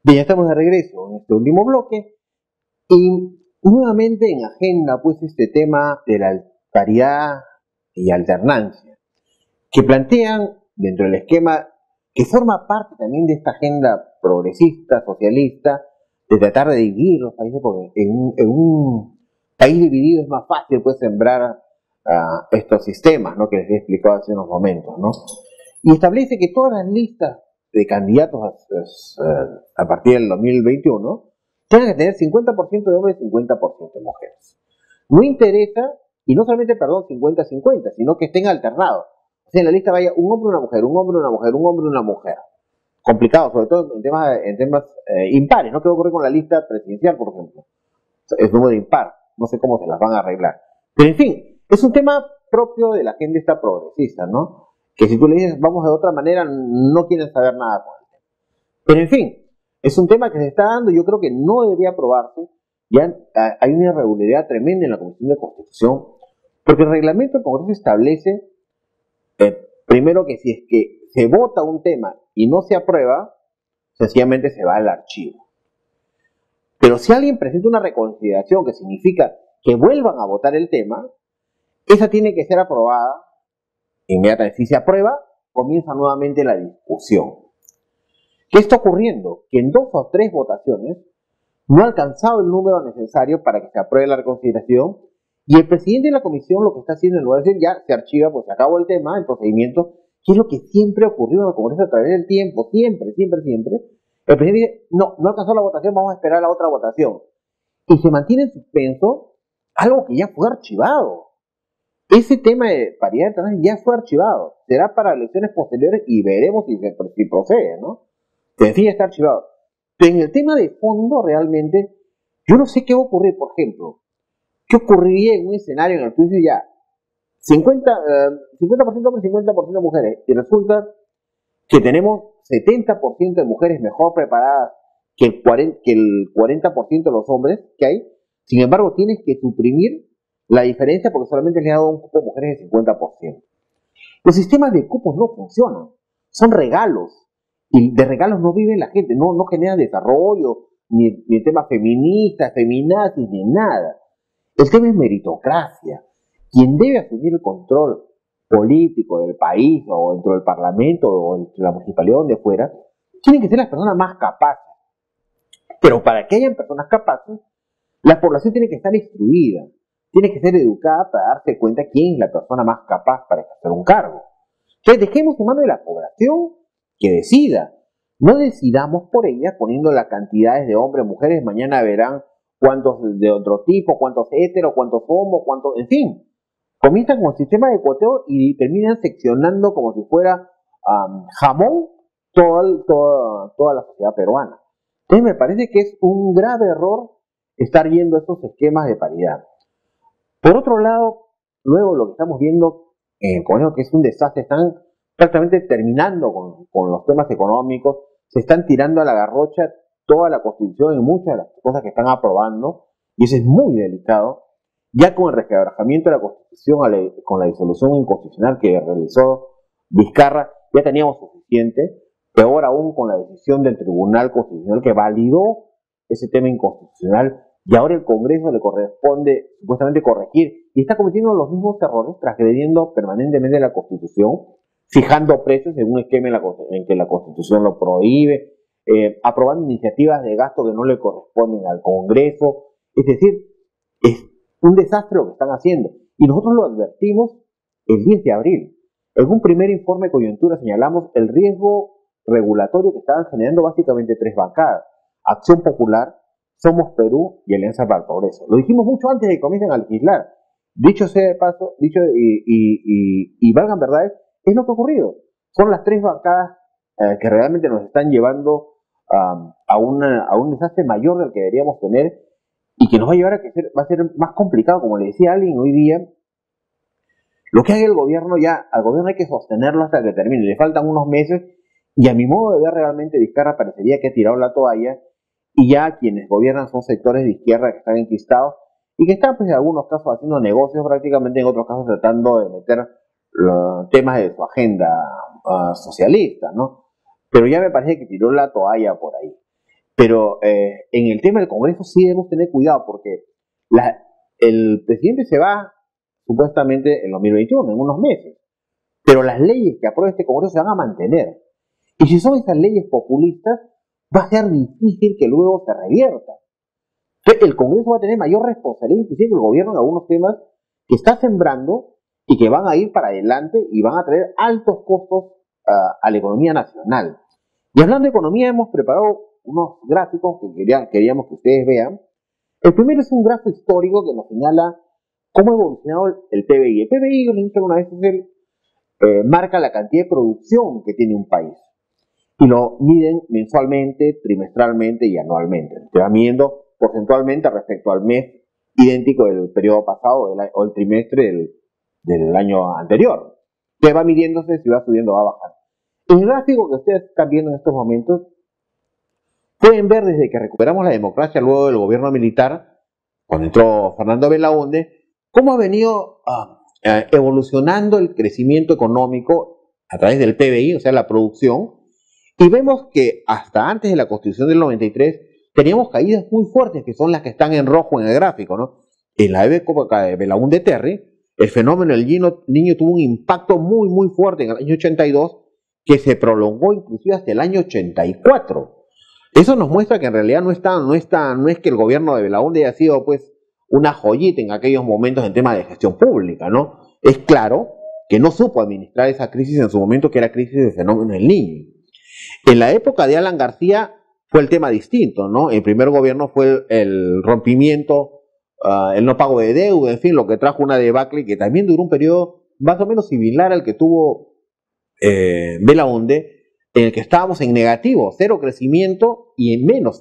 Bien, ya estamos de regreso en este último bloque y nuevamente en agenda pues este tema de la paridad y alternancia que plantean dentro del esquema que forma parte también de esta agenda progresista, socialista, de tratar de dividir los países porque en un país dividido es más fácil pues sembrar estos sistemas, ¿no?, que les he explicado hace unos momentos, ¿no? Y establece que todas las listas de candidatos a partir del 2021 tengan que tener 50% de hombres y 50% de mujeres. No interesa, y no solamente, perdón, 50-50, sino que estén alternados. O sea, en la lista vaya un hombre, una mujer, un hombre, una mujer, un hombre, una mujer. Complicado, sobre todo en temas impares, ¿no? ¿Qué va a ocurrir con la lista presidencial, por ejemplo? Es número impar, no sé cómo se las van a arreglar. Pero en fin, es un tema propio de la agenda esta progresista, ¿no? Que si tú le dices vamos de otra manera, no quieren saber nada con él. Pero en fin, es un tema que se está dando, yo creo que no debería aprobarse. Ya hay una irregularidad tremenda en la Comisión de Constitución, porque el reglamento del Congreso establece, primero, que si es que se vota un tema y no se aprueba, sencillamente se va al archivo. Pero si alguien presenta una reconsideración, que significa que vuelvan a votar el tema, esa tiene que ser aprobada inmediatamente. Si se aprueba, comienza nuevamente la discusión. ¿Qué está ocurriendo? Que en 2 o 3 votaciones no ha alcanzado el número necesario para que se apruebe la reconsideración, y el presidente de la comisión lo que está haciendo, en lugar de decir ya se archiva, pues se acabó el tema, el procedimiento, que es lo que siempre ha ocurrido en el Congreso a través del tiempo, siempre, el presidente dice, no alcanzó la votación, vamos a esperar la otra votación. Y se mantiene en suspenso algo que ya fue archivado. Ese tema de paridad alternancia ya fue archivado. Será para elecciones posteriores y veremos si procede, ¿no? En fin, ya está archivado. Pero en el tema de fondo, realmente, yo no sé qué va a ocurrir. Por ejemplo, ¿qué ocurriría en un escenario en el que dice ya 50% hombres, 50% mujeres? Y resulta que tenemos 70% de mujeres mejor preparadas que el 40% de los hombres que hay. Sin embargo, tienes que suprimir la diferencia porque solamente le ha dado un cupo a mujeres de 50%. Los sistemas de cupos no funcionan, son regalos, y de regalos no vive la gente, no genera desarrollo, ni temas feministas, feminazis, ni nada. El tema es meritocracia. Quien debe asumir el control político del país, o dentro del parlamento, o entre la municipalidad, donde fuera, tienen que ser las personas más capaces. Pero para que hayan personas capaces, la población tiene que estar instruida, tiene que ser educada para darse cuenta quién es la persona más capaz para ejercer un cargo. Entonces dejemos en manos de la población que decida. No decidamos por ella poniendo las cantidades de hombres, mujeres. Mañana verán cuántos de otro tipo, cuántos heteros, cuántos homos, cuántos, en fin. Comienzan con el sistema de cuoteo y terminan seccionando como si fuera jamón toda la sociedad peruana. Entonces me parece que es un grave error estar viendo estos esquemas de paridad. Por otro lado, luego lo que estamos viendo en el Congreso, que es un desastre, están prácticamente terminando con los temas económicos, se están tirando a la garrocha toda la Constitución y muchas de las cosas que están aprobando, y eso es muy delicado. Ya con el resquebrajamiento de la Constitución, con la disolución inconstitucional que realizó Vizcarra, ya teníamos suficiente, peor aún con la decisión del Tribunal Constitucional que validó ese tema inconstitucional, y ahora el Congreso le corresponde supuestamente corregir, y está cometiendo los mismos errores, transgrediendo permanentemente la Constitución, fijando precios en un esquema en que la Constitución lo prohíbe, aprobando iniciativas de gasto que no le corresponden al Congreso. Es decir, es un desastre lo que están haciendo. Y nosotros lo advertimos el 10 de abril. En un primer informe de coyuntura señalamos el riesgo regulatorio que estaban generando básicamente 3 bancadas: Acción Popular, Somos Perú y Alianza para el Progreso. Lo dijimos mucho antes de que comiencen a legislar. Dicho sea de paso, y valgan verdades, es lo que ha ocurrido. Son las 3 bancadas que realmente nos están llevando a un desastre mayor del que deberíamos tener, y que nos va a llevar va a ser más complicado. Como le decía alguien hoy día, lo que haga el gobierno, al gobierno hay que sostenerlo hasta que termine. Le faltan unos meses, y a mi modo de ver realmente Vizcarra parecería que ha tirado la toalla, y ya quienes gobiernan son sectores de izquierda que están enquistados y que están, pues, en algunos casos haciendo negocios prácticamente, en otros casos tratando de meter los temas de su agenda socialista, ¿no? Pero ya me parece que tiró la toalla por ahí. Pero en el tema del Congreso sí debemos tener cuidado porque el presidente se va supuestamente en 2021, en unos meses, pero las leyes que apruebe este Congreso se van a mantener. Y si son esas leyes populistas, va a ser difícil que luego se revierta. Entonces, el Congreso va a tener mayor responsabilidad, inclusive el gobierno, en algunos temas que está sembrando y que van a ir para adelante y van a traer altos costos a la economía nacional. Y hablando de economía, hemos preparado unos gráficos que queríamos que ustedes vean. El primero es un gráfico histórico que nos señala cómo ha evolucionado el PBI. El PBI, yo les dije alguna vez, marca la cantidad de producción que tiene un país. Y lo miden mensualmente, trimestralmente y anualmente. Se va midiendo porcentualmente respecto al mes idéntico del periodo pasado o el trimestre del año anterior. Se va midiéndose, si va subiendo o va bajando. En el gráfico que ustedes están viendo en estos momentos, pueden ver desde que recuperamos la democracia luego del gobierno militar, cuando entró Fernando Belaúnde, cómo ha venido evolucionando el crecimiento económico a través del PBI, o sea, la producción, y vemos que hasta antes de la Constitución del 93 teníamos caídas muy fuertes, que son las que están en rojo en el gráfico, ¿no? En la época de Belaúnde Terry, el fenómeno del niño tuvo un impacto muy, muy fuerte en el año 82, que se prolongó inclusive hasta el año 84. Eso nos muestra que en realidad no es que el gobierno de Belaúnde haya sido pues una joyita en aquellos momentos en tema de gestión pública, ¿no? Es claro que no supo administrar esa crisis en su momento, que era crisis del fenómeno del niño. En la época de Alan García fue el tema distinto, ¿no? El primer gobierno fue el rompimiento, el no pago de deuda, en fin, lo que trajo una debacle que también duró un periodo más o menos similar al que tuvo Belaúnde, en el que estábamos en negativo, cero crecimiento y en menos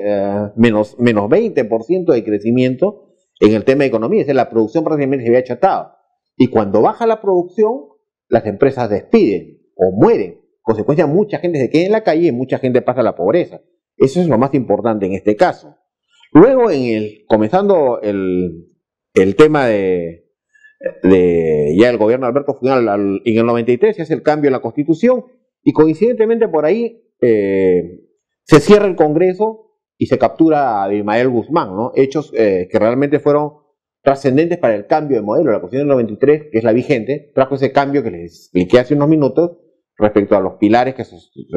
20% de crecimiento en el tema de economía. Es decir, la producción prácticamente se había achatado. Y cuando baja la producción, las empresas despiden o mueren. Consecuencia, mucha gente se queda en la calle y mucha gente pasa a la pobreza. Eso es lo más importante en este caso. Luego, comenzando el tema de ya el gobierno de Alberto Fujimori, en el 93 se hace el cambio en la Constitución y coincidentemente por ahí se cierra el Congreso y se captura a Abimael Guzmán, ¿no? Hechos que realmente fueron trascendentes para el cambio de modelo. La Constitución del 93, que es la vigente, trajo ese cambio que les expliqué hace unos minutos respecto a los pilares que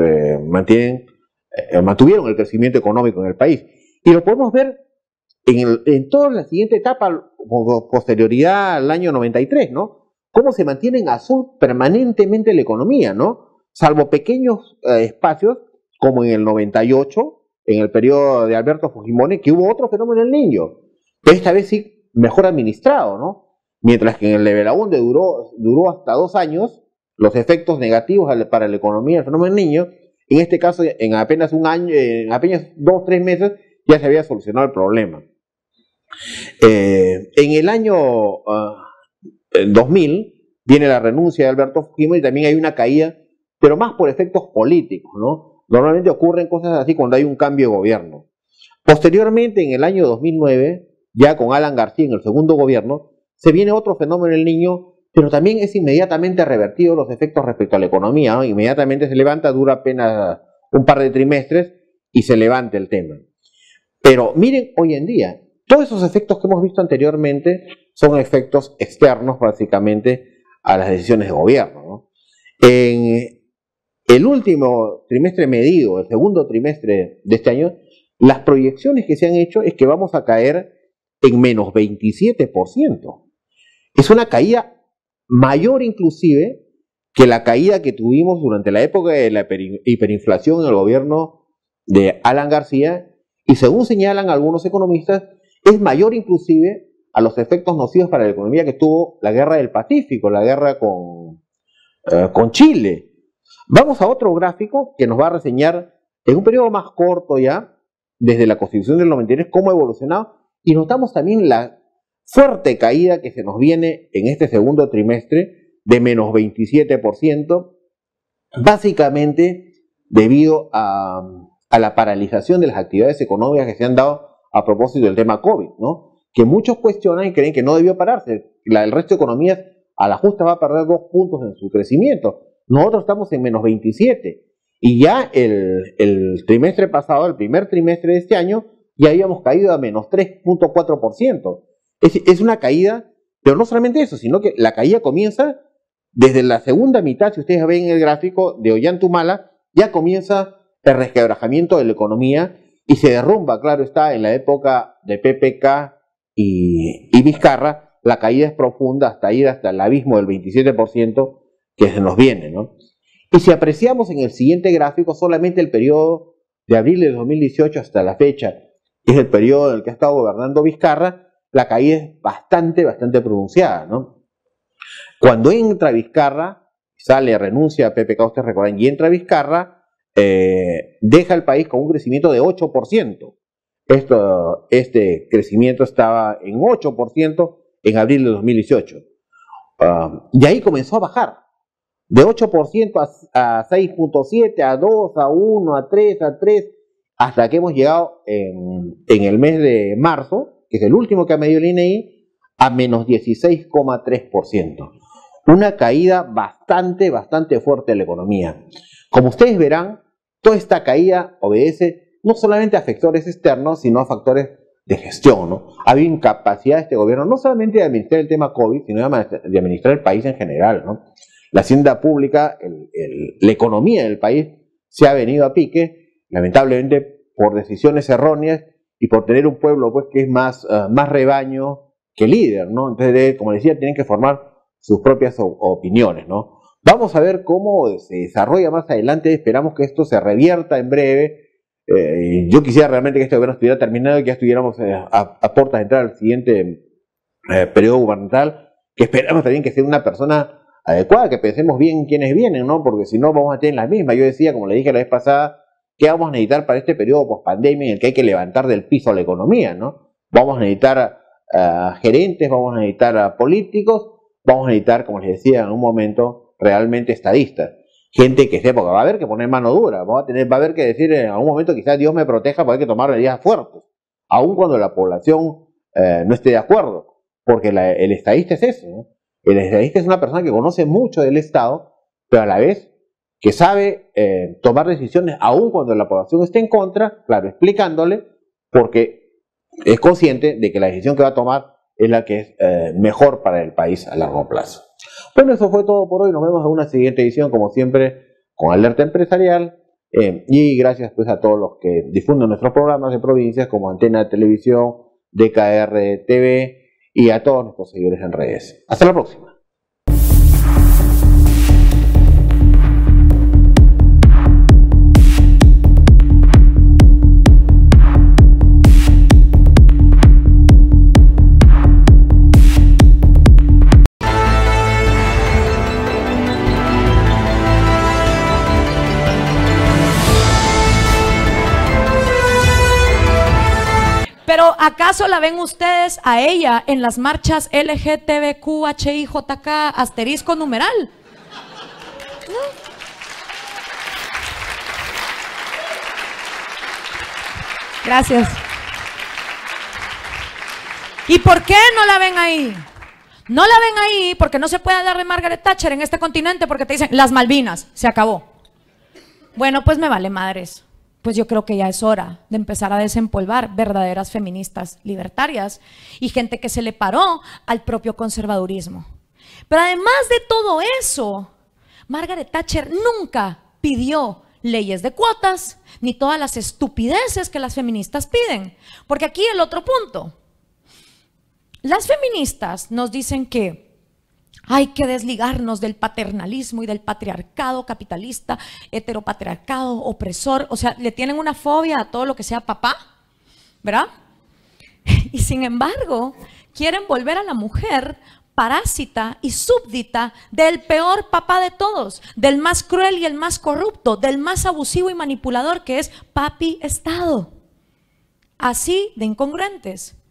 mantuvieron el crecimiento económico en el país. Y lo podemos ver en toda la siguiente etapa, posterioridad al año 93, ¿no? Cómo se mantiene en azul permanentemente la economía, ¿no? Salvo pequeños espacios, como en el 98, en el periodo de Alberto Fujimori, que hubo otro fenómeno del niño, pero esta vez sí mejor administrado, ¿no? Mientras que en el de Belaúnde duró hasta 2 años, los efectos negativos para la economía del fenómeno del niño, en este caso en apenas un año, en apenas 2 o 3 meses, ya se había solucionado el problema. En el año 2000 viene la renuncia de Alberto Fujimori y también hay una caída, pero más por efectos políticos, ¿no? Normalmente ocurren cosas así cuando hay un cambio de gobierno. Posteriormente, en el año 2009, ya con Alan García en el segundo gobierno, se viene otro fenómeno del niño, pero también es inmediatamente revertido los efectos respecto a la economía, ¿no? Inmediatamente se levanta, dura apenas un par de trimestres y se levanta el tema. Pero miren, hoy en día, todos esos efectos que hemos visto anteriormente son efectos externos básicamente a las decisiones de gobierno, ¿no? En el último trimestre medido, el segundo trimestre de este año, las proyecciones que se han hecho es que vamos a caer en menos 27%. Es una caída mayor inclusive que la caída que tuvimos durante la época de la hiperinflación en el gobierno de Alan García, y según señalan algunos economistas, es mayor inclusive a los efectos nocivos para la economía que tuvo la guerra del Pacífico, la guerra con Chile. Vamos a otro gráfico que nos va a reseñar en un periodo más corto ya, desde la Constitución del 93, cómo ha evolucionado, y notamos también la fuerte caída que se nos viene en este segundo trimestre de menos 27%, básicamente debido a la paralización de las actividades económicas que se han dado a propósito del tema COVID, ¿no? Que muchos cuestionan y creen que no debió pararse. El resto de economías a la justa va a perder 2 puntos en su crecimiento. Nosotros estamos en menos 27. Y ya el trimestre pasado, el primer trimestre de este año, ya habíamos caído a menos 3.4%. Es una caída, pero no solamente eso, sino que la caída comienza desde la segunda mitad, si ustedes ven el gráfico de Ollantumala, ya comienza el resquebrajamiento de la economía y se derrumba, claro está, en la época de PPK y Vizcarra, la caída es profunda hasta ir hasta el abismo del 27% que se nos viene, ¿no? Y si apreciamos en el siguiente gráfico solamente el periodo de abril de 2018 hasta la fecha, que es el periodo en el que ha estado gobernando Vizcarra, la caída es bastante pronunciada, ¿no? Cuando entra Vizcarra, sale, renuncia a PPK, ustedes recuerdan, y entra Vizcarra, deja el país con un crecimiento de 8%. Este crecimiento estaba en 8% en abril de 2018. Y ahí comenzó a bajar. De 8% a 6.7, a 2, a 1, a 3, hasta que hemos llegado en el mes de marzo, que es el último que ha medido el INEI, a menos 16,3%. Una caída bastante fuerte de la economía. Como ustedes verán, toda esta caída obedece no solamente a factores externos, sino a factores de gestión, ¿no? Ha habido incapacidad de este gobierno, no solamente de administrar el tema COVID, sino de administrar el país en general, ¿no? La hacienda pública, la economía del país se ha venido a pique, lamentablemente por decisiones erróneas y por tener un pueblo pues que es más rebaño que líder, ¿no? Entonces, como decía, tienen que formar sus propias opiniones, ¿no? Vamos a ver cómo se desarrolla más adelante, esperamos que esto se revierta en breve. Yo quisiera realmente que este gobierno estuviera terminado y que ya estuviéramos a puertas de entrar al siguiente periodo gubernamental, que esperamos también que sea una persona adecuada, que pensemos bien quiénes vienen, ¿no? Porque si no vamos a tener las mismas. Yo decía, como le dije la vez pasada, ¿qué vamos a necesitar para este periodo post-pandemia en el que hay que levantar del piso la economía, ¿no? Vamos a necesitar gerentes, vamos a necesitar políticos, vamos a necesitar, como les decía en un momento, realmente estadistas. Gente que sepa, porque va a haber que poner mano dura, va a haber que decir en algún momento quizás Dios me proteja, porque hay que tomar medidas fuertes, aun cuando la población no esté de acuerdo, porque el estadista es eso, ¿no? El estadista es una persona que conoce mucho del Estado, pero a la vez que sabe tomar decisiones aun cuando la población esté en contra, claro, explicándole, porque es consciente de que la decisión que va a tomar es la que es mejor para el país a largo plazo. Bueno, eso fue todo por hoy. Nos vemos en una siguiente edición, como siempre, con Alerta Empresarial. Y gracias pues a todos los que difunden nuestros programas de provincias, como Antena de Televisión, DKR TV, y a todos nuestros seguidores en redes. Hasta la próxima. Pero ¿acaso la ven ustedes a ella en las marchas LGTBQHIJK asterisco numeral? ¿No? Gracias. ¿Y por qué no la ven ahí? No la ven ahí porque no se puede hablar de Margaret Thatcher en este continente, porque te dicen las Malvinas, se acabó. Bueno, pues me vale madres. Pues yo creo que ya es hora de empezar a desempolvar verdaderas feministas libertarias y gente que se le paró al propio conservadurismo. Pero además de todo eso, Margaret Thatcher nunca pidió leyes de cuotas ni todas las estupideces que las feministas piden. Porque aquí el otro punto. Las feministas nos dicen que hay que desligarnos del paternalismo y del patriarcado capitalista, heteropatriarcado, opresor. O sea, le tienen una fobia a todo lo que sea papá, ¿verdad? Y sin embargo, quieren volver a la mujer parásita y súbdita del peor papá de todos, del más cruel y el más corrupto, del más abusivo y manipulador, que es Papi Estado. Así de incongruentes.